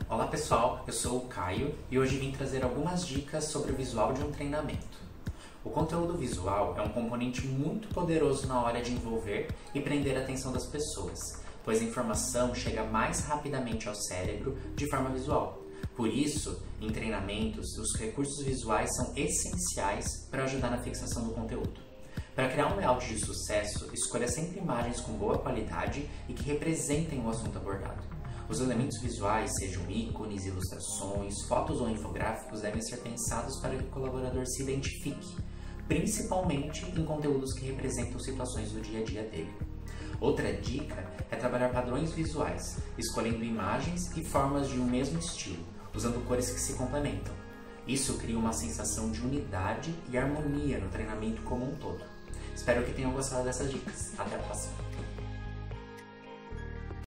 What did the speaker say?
Olá pessoal, eu sou o Caio e hoje vim trazer algumas dicas sobre o visual de um treinamento. O conteúdo visual é um componente muito poderoso na hora de envolver e prender a atenção das pessoas, pois a informação chega mais rapidamente ao cérebro de forma visual. Por isso, em treinamentos, os recursos visuais são essenciais para ajudar na fixação do conteúdo. Para criar um layout de sucesso, escolha sempre imagens com boa qualidade e que representem o assunto abordado. Os elementos visuais, sejam ícones, ilustrações, fotos ou infográficos, devem ser pensados para que o colaborador se identifique, principalmente em conteúdos que representam situações do dia a dia dele. Outra dica é trabalhar padrões visuais, escolhendo imagens e formas de um mesmo estilo, usando cores que se complementam. Isso cria uma sensação de unidade e harmonia no treinamento como um todo. Espero que tenham gostado dessas dicas. Até a próxima!